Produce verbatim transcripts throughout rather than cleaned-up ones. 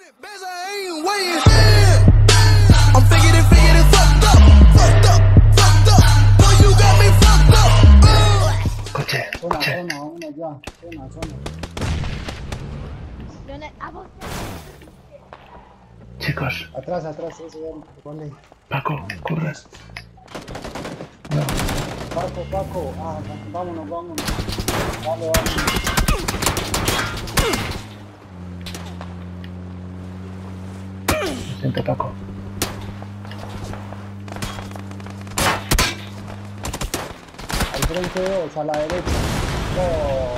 Coche, coche. Zona, zona, una ya. Zona, zona. Chicos. Atrás, atrás, ese ya. Ponle. Paco, corre. No. Paco, Paco. Ah, vámonos, vámonos. Dale, vámonos. Lo siento, Paco. Al frente dos, a la derecha. Oh.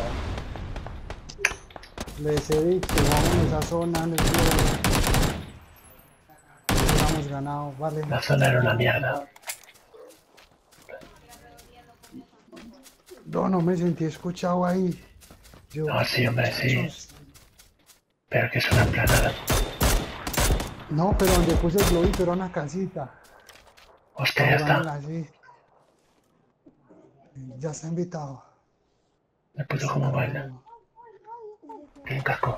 Les he dicho, vamos a esa zona, les digo. Hemos ganado, vale. La zona era una mierda. No, no me sentí escuchado ahí. Yo, No, sí, hombre, sí. Pero que es una planada. No, pero donde puse el globito era una casita. Hostia, ya está. Así. Ya está invitado. Me puso como baila. Tiene casco.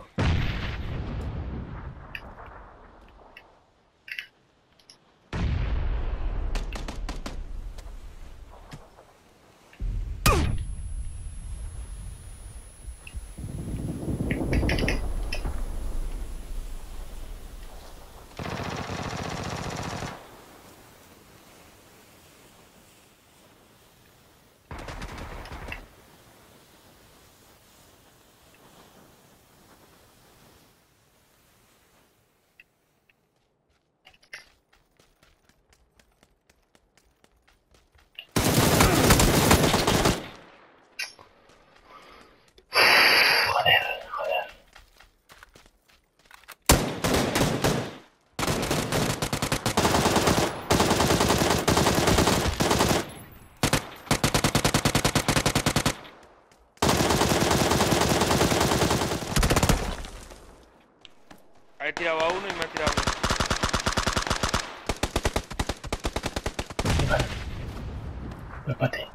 He tirado a uno y me ha tirado a uno. Vale. Voy para ti.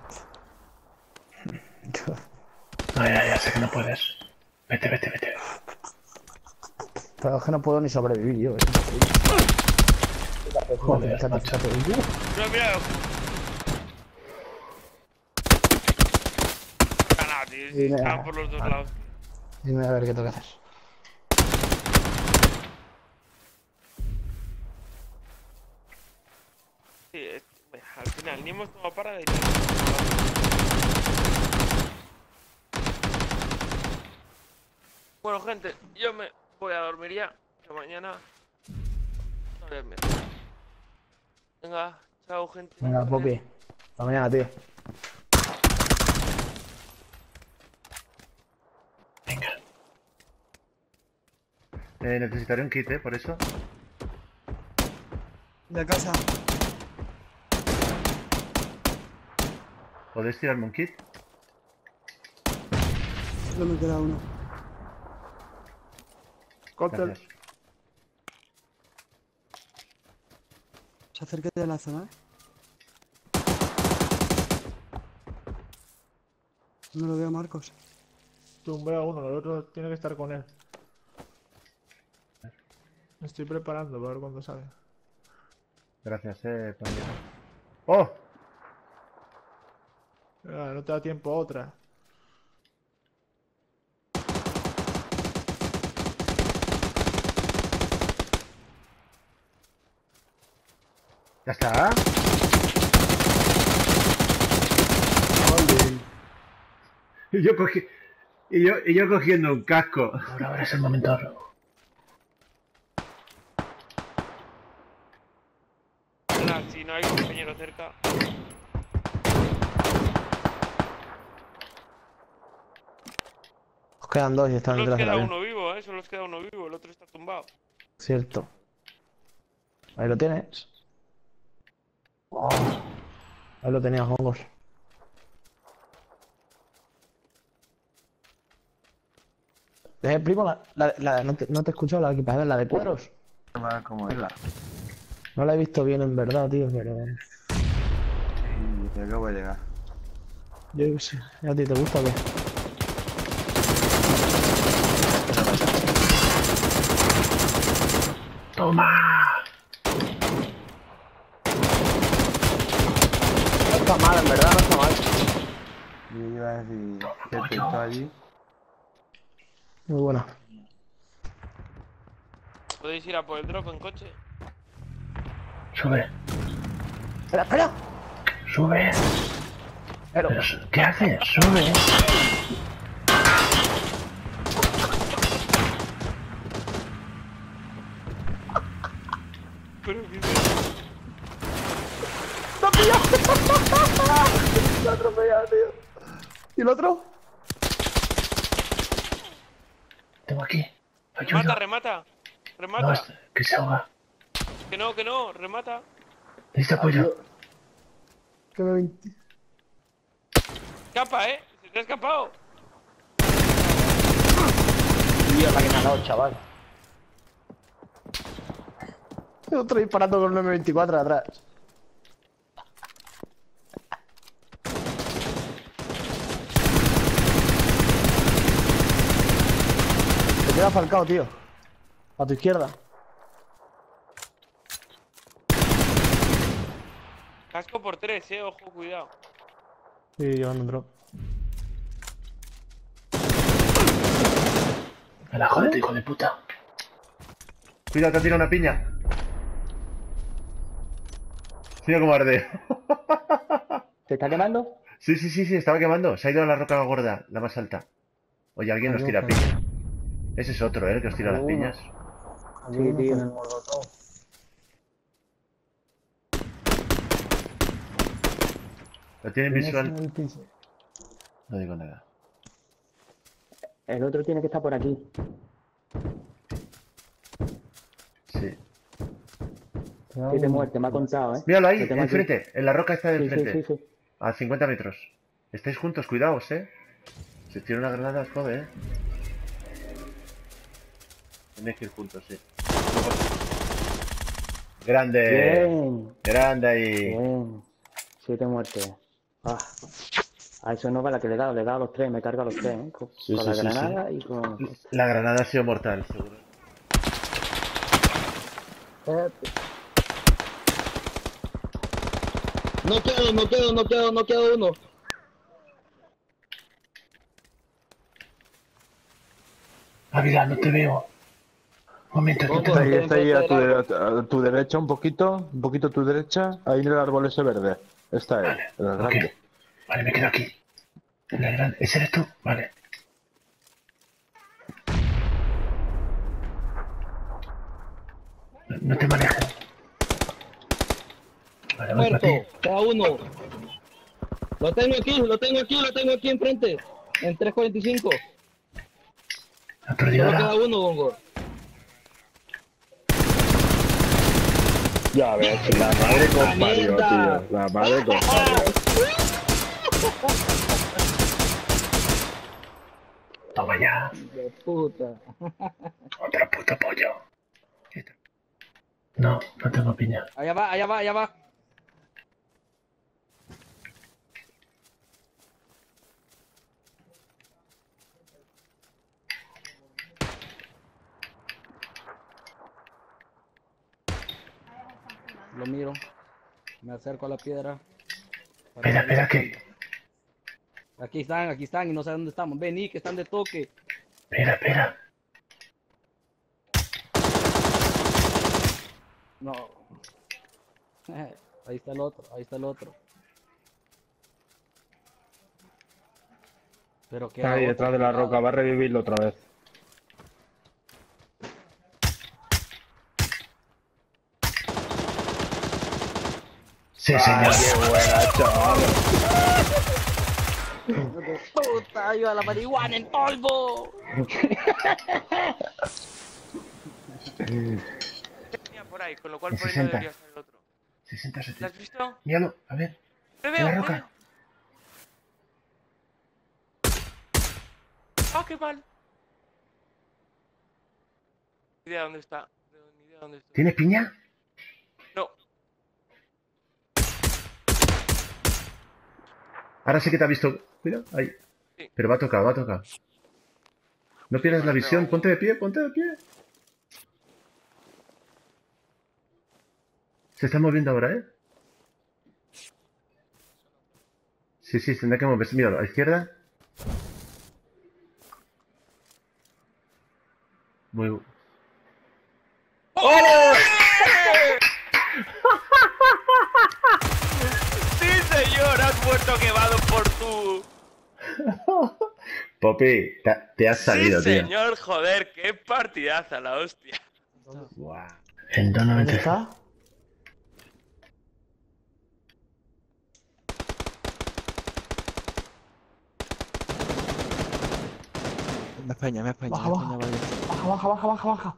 No, ya, ya sé que no puedes. Vete, vete, vete. Pero es que no puedo ni sobrevivir yo. Joder, macho. No, mira. Ganado, tío. Están por los dos lados. Dime a ver qué tengo que hacer. Sí, es, bueno, al final ni hemos tomado para de. Bueno, gente, yo me voy a dormir ya. Que mañana. No voy a dormir. Venga, chao, gente. Venga, Poppy. Hasta mañana, tío. Venga. Eh, necesitaré un kit, ¿eh? Por eso. De casa. ¿Podéis tirarme un kit? Solo me queda uno. Cóctel. Gracias. Se acerque de la zona, ¿eh? No lo veo, Marcos. Tumbé a uno, el otro tiene que estar con él. Me estoy preparando para ver cuándo sale. Gracias, eh, pandilla. ¡Oh! Ah, no te da tiempo a otra. ¿Ya está? Y yo cogí... Y yo, y yo cogiendo un casco. Ahora, ahora es el momento. Nada, si no hay compañero cerca. Os quedan dos y están Solo os detrás de la queda avión. uno vivo, eh. Solo os queda uno vivo, el otro está tumbado. Cierto. Ahí lo tienes. Oh. Ahí lo tenías, hongos. Eh, primo, la, la, la, no, te, no te he escuchado la equipación, la de cueros. ¿Cómo es? No la he visto bien en verdad, tío, pero... Sí, te acabo de llegar. Yo qué sé, ¿a ti te gusta o qué? ¡Toma! No está mal, en verdad, no está mal. Yo iba a decir que pollo. esto allí. Muy buena. ¿Podéis ir a por el drop en coche? Sube, Espera, espera. sube. Pero, Pero, ¿qué haces? Sube. Pero qué ¡lo ha pillado! ¡Lo ha atropellado, tío! ¿Y el otro? Tengo aquí. Remata, Ayuda. remata. No, Remata. es- que se ahoga. Que no, que no, remata. Necesita apoyo. Que me veinte. Escapa, eh. Se te ha escapado. Tío, la que me ha dado, chaval. Otro disparando con un eme veinticuatro de atrás. Te queda Falcao, tío. A tu izquierda. Casco por tres, eh. Ojo, cuidado. Sí, llevando un drop. Me la jodete, hijo de puta. Cuidado, te ha tirado una piña. Mira cómo arde. ¿Te está quemando? Sí, sí, sí, sí, estaba quemando. Se ha ido a la roca gorda, la más alta. Oye, alguien nos tira piña. Ese es otro, ¿eh? El que os tira las piñas. Sí, tío. Lo tienen visual. No digo nada. El otro tiene que estar por aquí. Sí. Siete muertes, me ha contado, ¿eh? Míralo ahí, Lo tengo aquí. enfrente. En la roca está de Sí, sí, enfrente. sí, sí. A cincuenta metros. Estáis juntos, cuidaos, ¿eh? Si os tira una granada, jode, ¿eh? Tenéis que ir juntos, sí. Grande. Bien, Grande ahí. bien. Siete muertes. Ah. A eso no va la que le he dado, le he dado a los tres, me carga a los tres, ¿eh? Con, Sí, con sí, la sí, granada y con... La granada ha sido mortal, seguro. No quedo, no quedo, no quedo, no quedo uno. Ávila, no te veo. Un momento, no te Ojo, Ahí veo. está ahí a tu, dere- a tu derecha un poquito, un poquito a tu derecha, ahí en el árbol ese verde. Está él, Vale, el ok. grande. Vale, me quedo aquí. En el gran- ¿Ese eres tú? Vale. No, no te manejes. Vale, voy para Muerto, ti. queda uno. Lo tengo aquí, lo tengo aquí, lo tengo aquí enfrente. En tres cuarenta y cinco. ¿Has perdido Solo la? queda uno, Gongo. Ya ves, la madre con Mario, mierda! tío. La madre con Mario. Toma ya. De puta. Otro puto pollo. No, no tengo piña. Allá va, allá va, allá va. Lo miro. Me acerco a la piedra. Espera, espera, que. Aquí están, aquí están y no sé dónde estamos. Vení, que están de toque. Espera, espera. No. Ahí está el otro, ahí está el otro. Pero que Está ahí detrás de la roca, va a revivirlo otra vez. Sí, señor. ¡Qué buena, chaval! Puta, ayuda a la marihuana en polvo. Tenía por ahí, con lo cual En por ahí no sesenta. debería estar el otro. sesenta, ¿Lo has setenta. visto? Míralo, a ver. ¡Le En veo! la le roca. veo. ¡Ah, qué mal! Ni idea dónde está. Ni idea dónde está. ¿Tienes piña? No. Ahora sí que te ha visto. Mira, ahí. Sí. Pero va a tocar, va a tocar. No pierdas la visión. Ponte de pie, ponte de pie. Se está moviendo ahora, ¿eh? Sí, sí, tendrá que moverse. Mira, a la izquierda. Muy... ¡Oh! ¡Sí, señor! Has muerto quemado por tu... Poppy, te, te has salido, sí, tío. señor, joder, qué partidaza la hostia. Guau. El dos ¿Dónde noventa. está? Me España, me España, Baja, me baja. España, vale. Baja, baja, baja, baja, baja.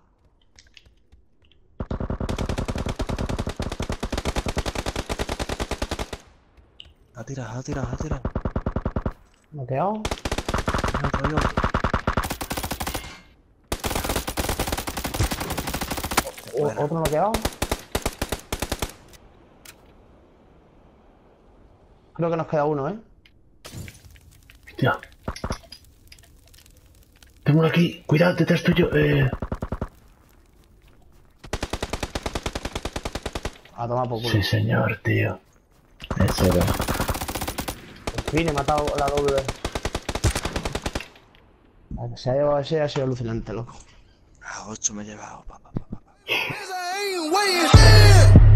Ha tirado, ha tirado, ha tirado. Me he quedado. No, coño. O- Bueno. Otro me ha quedado. Creo que nos queda uno, ¿eh? Hostia. Tengo uno aquí. Cuidado, detrás tuyo. Eh... A tomar por culo. Sí, señor, tío. Eso era. Por fin he matado la doble. La que se ha llevado ese ha sido alucinante, loco. A ocho me he llevado, papá, papá. I ain't weighing shit.